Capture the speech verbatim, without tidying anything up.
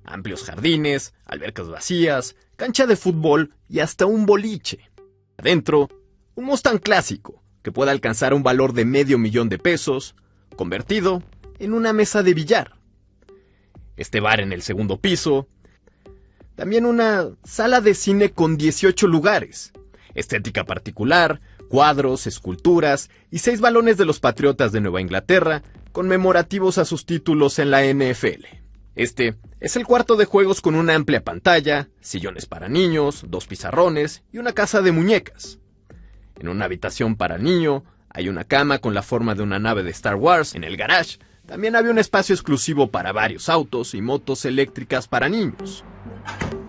amplios jardines, albercas vacías, cancha de fútbol y hasta un boliche. Adentro, un Mustang clásico que puede alcanzar un valor de medio millón de pesos, convertido en una mesa de billar. Este bar en el segundo piso. También una sala de cine con dieciocho lugares, estética particular, cuadros, esculturas y seis balones de los Patriotas de Nueva Inglaterra conmemorativos a sus títulos en la N F L. Este es el cuarto de juegos con una amplia pantalla, sillones para niños, dos pizarrones y una casa de muñecas. En una habitación para niño hay una cama con la forma de una nave de Star Wars. En el garage también había un espacio exclusivo para varios autos y motos eléctricas para niños.